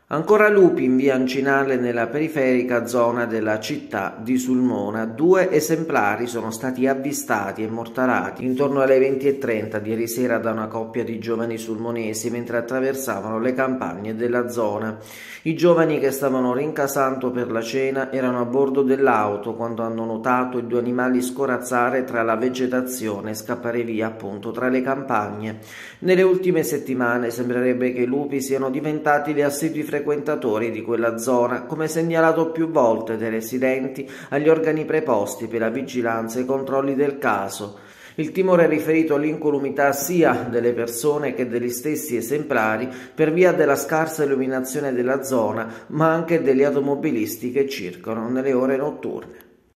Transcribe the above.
Ancora lupi in via Ancinale nella periferica zona della città di Sulmona. 2 esemplari sono stati avvistati e mortalati intorno alle 20:30 di ieri sera da una coppia di giovani sulmonesi mentre attraversavano le campagne della zona. I giovani, che stavano rincasando per la cena, erano a bordo dell'auto quando hanno notato i 2 animali scorazzare tra la vegetazione e scappare via appunto tra le campagne. Nelle ultime settimane sembrerebbe che i lupi siano diventati gli assidui frequentatori di quella zona, come segnalato più volte dai residenti agli organi preposti per la vigilanza e i controlli del caso. Il timore è riferito all'incolumità sia delle persone che degli stessi esemplari per via della scarsa illuminazione della zona, ma anche degli automobilisti che circolano nelle ore notturne.